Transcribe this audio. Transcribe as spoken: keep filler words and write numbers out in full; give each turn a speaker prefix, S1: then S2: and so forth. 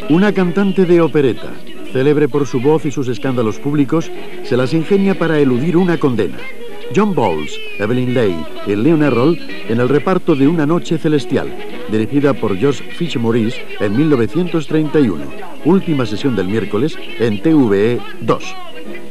S1: Una cantante de opereta, célebre por su voz y sus escándalos públicos, se las ingenia para eludir una condena. John Bowles, Evelyn Leigh y Leon Errol en el reparto de Una noche celestial, dirigida por Josh Fitch-Maurice en mil novecientos treinta y uno. Última sesión del miércoles en T V E dos.